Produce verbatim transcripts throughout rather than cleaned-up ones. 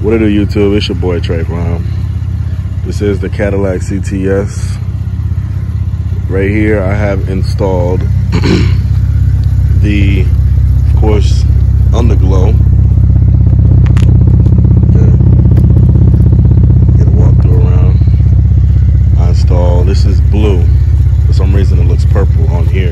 What it do, YouTube? It's your boy Trey. This is the Cadillac C T S. Right here I have installed the, of course, Underglow. Okay. Get a walkthrough around. I installed, this is blue. For some reason it looks purple on here.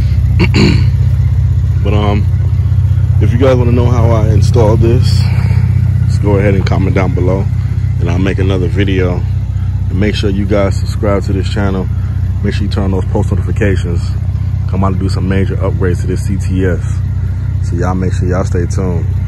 But um, if you guys want to know how I installed this, just go ahead and comment down below, and I'll make another video. And make sure you guys subscribe to this channel. Make sure you turn on those post notifications. Come out to do some major upgrades to this C T S. So y'all make sure y'all stay tuned.